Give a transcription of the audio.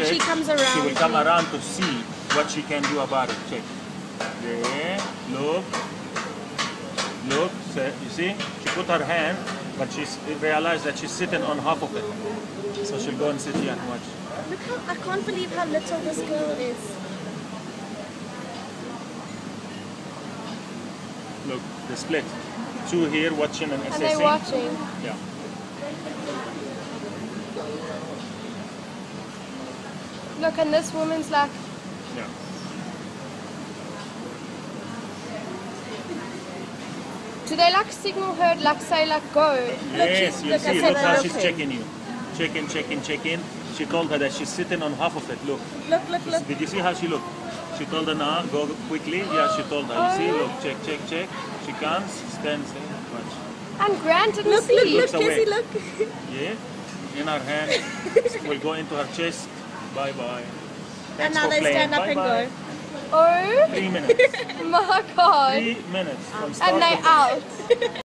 she comes around. She will come around to see what she can do about it. Check. There. Look. Look. You see? She put her hand, but she realized that she's sitting on half of it. So she'll go and sit here and watch. Look how, I can't believe how little this girl is. Look, the split. Two here watching and And assessing. they're watching. Yeah. Look, and this woman's like, Yeah. do they like signal her, like say like go? Yes, you look, I see. said Look how look. she's checking you. Checking. She told her that she's sitting on half of it. Look. Look. Did you see how she looked? She told her now, go quickly. Yeah, she told her. You see, look, check. She comes, stands there, watch. And Grant didn't Look, see. Looks away. Casey, look. Yeah, in her hand, will go into her chest. Bye. And Thanks now for they playing. stand up and Bye-bye. go. Oh 3 minutes. my god. 3 minutes from And start they to finish. out.